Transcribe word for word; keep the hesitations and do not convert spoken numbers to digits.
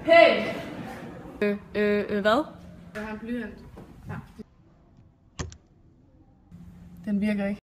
Hey! Øh, øh, øh, hvad? Jeg har en blyant. Ja. Den virker ikke.